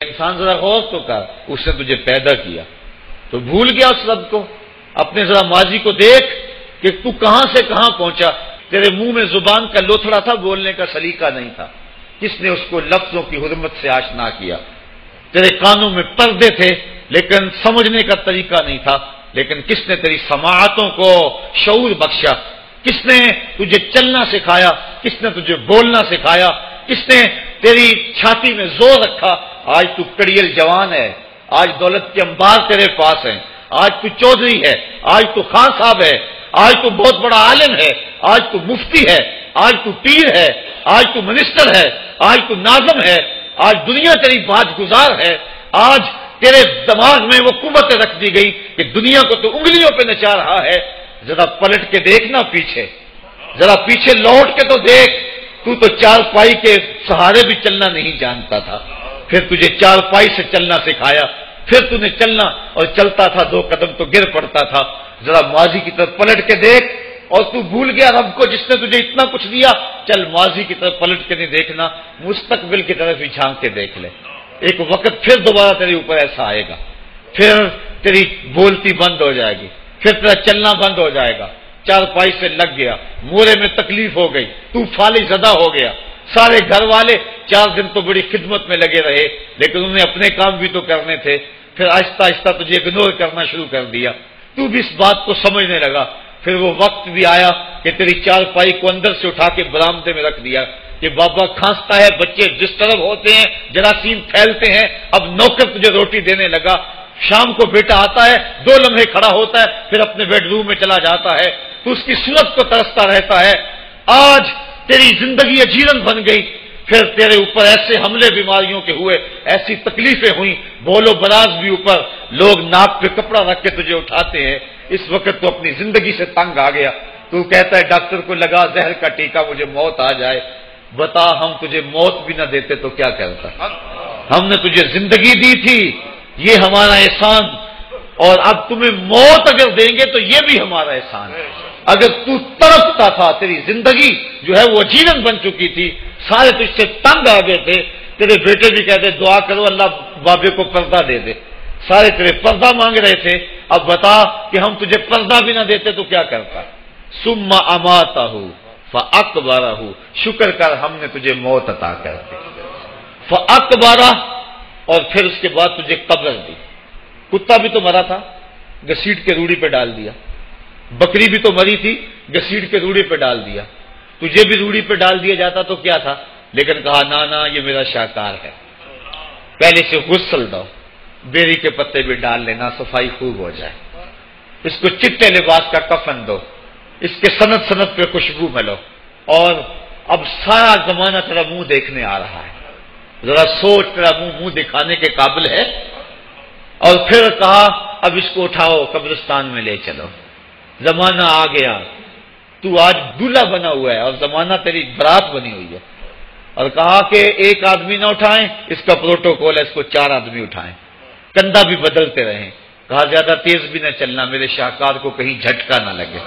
انسان ذرا غور تو کر، اس نے تجھے پیدا کیا تو بھول گیا اس رب کو؟ اپنے ذرا ماضی کو دیکھ کہ تو کہاں سے کہاں پہنچا۔ تیرے منہ میں زبان کا لوتھڑا تھا، بولنے کا سلیقہ نہیں تھا، کس نے اس کو لفظوں کی حرمت سے آشنا کیا؟ تیرے کانوں میں پردے تھے لیکن سمجھنے کا طریقہ نہیں تھا، لیکن کس نے تیری سماعتوں کو شعور بخشا؟ کس نے تجھے چلنا سکھایا؟ کس نے تجھے بولنا سکھایا؟ کس نے تیری چھاتی میں زور رکھا؟ آج تو کڑیل جوان ہے، آج دولت کے انبار تیرے پاس ہیں، آج تو چودھری ہے، آج تو خان صاحب ہے، آج تو بہت بڑا عالم ہے، آج تو مفتی ہے، آج تو پیر ہے، آج تو منسٹر ہے، آج تو ناظم ہے، آج دنیا تیری بات گزار ہے، آج تیرے دماغ میں وہ قوت رکھ دی گئی کہ دنیا کو تو انگلیوں پہ نچا رہا ہے۔ ذرا پلٹ کے دیکھنا پیچھے، ذرا پیچھے لوٹ کے تو دیکھ، تو چار پائی کے سہارے بھی چلنا نہیں جانتا تھا، پھر تجھے چار پائی سے چلنا سکھایا، پھر تو نے چلنا اور چلتا تھا، دو قدم تو گر پڑتا تھا۔ ذرا ماضی کی طرف پلٹ کے دیکھ، اور تو بھول گیا رب کو جس نے تجھے اتنا کچھ دیا۔ چل ماضی کی طرف پلٹ کے نہیں دیکھنا، مستقبل کی طرف ہی جھانک کے دیکھ لے۔ ایک وقت پھر دوبارہ تیرے اوپر ایسا آئے گا، پھر تیری بولتی بند ہو جائے گی، پھر تیرا چلنا بند ہو جائے گا، چار پائی سے لگ گیا، مورے میں تکلیف ہو گئی، تو فالج زدہ ہو گیا۔ سارے گھر والے 4 دن تو بڑی خدمت میں لگے رہے، لیکن انہیں اپنے کام بھی تو کرنے تھے، پھر آہستہ آہستہ تجھے اگنور کرنا شروع کر دیا، تو بھی اس بات کو سمجھنے لگا۔ پھر وہ وقت بھی آیا کہ تیری چار پائی کو اندر سے اٹھا کے برآمدے میں رکھ دیا کہ بابا کھانستا ہے، بچے ڈسٹرب ہوتے ہیں، جراثیم پھیلتے ہیں، اب نوکر تجھے روٹی دینے لگا۔ شام کو بیٹا آتا ہے، 2 لمحے کھڑا ہوتا ہے، پھر اپنے بیڈ روم میں چلا جاتا ہے، تو اس کی صورت کو ترستا رہتا ہے۔ آج تیری زندگی اجیرن بن گئی، پھر تیرے اوپر ایسے حملے بیماریوں کے ہوئے، ایسی تکلیفیں ہوئیں، بول و براز بھی اوپر، لوگ ناک پہ کپڑا رکھ کے تجھے اٹھاتے ہیں۔ اس وقت تو اپنی زندگی سے تنگ آ گیا، تو کہتا ہے ڈاکٹر کو لگا زہر کا ٹیکہ، مجھے موت آ جائے۔ بتا ہم تجھے موت بھی نہ دیتے تو کیا کرتا؟ ہم نے تجھے زندگی دی تھی، یہ ہمارا احسان، اور اب تمہیں موت اگر دیں گے تو یہ بھی ہمارا احسان ہے۔ اگر تو تڑپتا تھا، تیری زندگی جو ہے وہ اجیرن بن چکی تھی، سارے تجھ سے تنگ آ گئے تھے، تیرے بیٹے بھی کہتے دعا کرو اللہ بابے کو پردہ دے دے، سارے تیرے پردہ مانگ رہے تھے، اب بتا کہ ہم تجھے پردہ بھی نہ دیتے تو کیا کرتا؟ ثم اماتہ فاقبرہ، شکر کر ہم نے تجھے موت عطا کر دی، فاقبرہ، اور پھر اس کے بعد تجھے قبر دی۔ کتا بھی تو مرا تھا، گھسیٹ کے روڑی پہ ڈال دیا، بکری بھی تو مری تھی، گھسیٹ کے روڑی پہ ڈال دیا، تجھے بھی روڑی پہ ڈال دیا جاتا تو کیا تھا؟ لیکن کہا نا یہ میرا شاہکار ہے، پہلے سے غسل دو، بیری کے پتے بھی ڈال لینا، صفائی خوب ہو جائے، اس کو چٹے لباس کا کفن دو، اس کے سند سند پہ خوشبو ملو، اور اب سارا زمانہ تیرا منہ دیکھنے آ رہا ہے، ذرا سوچ تیرا منہ دکھانے کے قابل ہے؟ اور پھر کہا اب اس کو اٹھاؤ قبرستان میں لے چلو، زمانہ آ گیا، تو آج دولہا بنا ہوا ہے اور زمانہ تیری برات بنی ہوئی ہے، اور کہا کہ ایک آدمی نہ اٹھائیں، اس کا پروٹوکول ہے، اس کو 4 آدمی اٹھائیں، کندھا بھی بدلتے رہیں، کہا زیادہ تیز بھی نہ چلنا، میرے شاہکار کو کہیں جھٹکا نہ لگے،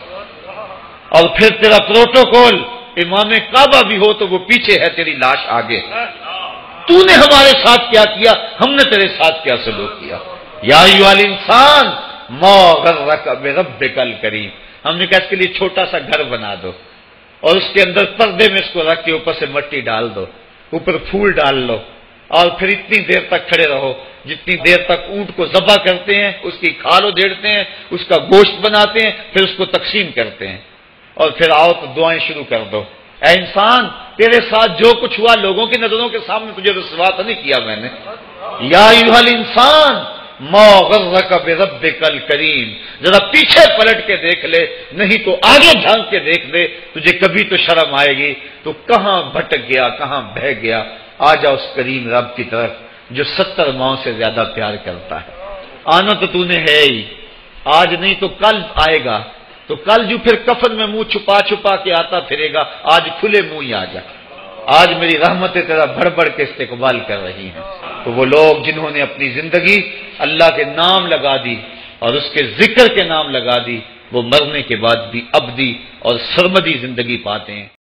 اور پھر تیرا پروٹوکول امام کعبہ بھی ہو تو وہ پیچھے ہے، تیری لاش آگے۔ تو نے ہمارے ساتھ کیا کیا، ہم نے تیرے ساتھ کیا سلوک کیا؟ یا ایھا الانسان ما غرک بربک الکریم، ہم نے کہا اس کے لیے چھوٹا سا گھر بنا دو، اور اس کے اندر پردے میں اس کو رکھ کے اوپر سے مٹی ڈال دو، اوپر پھول ڈال لو، اور پھر اتنی دیر تک کھڑے رہو جتنی دیر تک اونٹ کو ذبح کرتے ہیں، اس کی کھال ادھیڑتے ہیں، اس کا گوشت بناتے ہیں، پھر اس کو تقسیم کرتے ہیں، اور پھر آؤ تو دعائیں شروع کر دو۔ اے انسان، تیرے ساتھ جو کچھ ہوا لوگوں کی نظروں کے سامنے تجھے رسوا تو نہیں کیا میں نے؟ یا ایھا الانسان ما غرک بربک الکریم، ذرا پیچھے پلٹ کے دیکھ لے، نہیں تو آگے جھانک کے دیکھ لے، تجھے کبھی تو شرم آئے گی، تو کہاں بھٹک گیا، کہاں بہہ گیا۔ آ جا اس کریم رب کی طرف جو 70 ماؤں سے زیادہ پیار کرتا ہے۔ آنا تو نے ہے ہی، آج نہیں تو کل آئے گا، تو کل جو پھر کفن میں منہ چھپا چھپا کے آتا پھرے گا، آج کھلے منہ ہی آ جا۔ آج میری رحمتیں تیرا بڑھ بڑھ کے استقبال کر رہی ہیں۔ تو وہ لوگ جنہوں نے اپنی زندگی اللہ کے نام لگا دی اور اس کے ذکر کے نام لگا دی، وہ مرنے کے بعد بھی ابدی اور سرمدی زندگی پاتے ہیں۔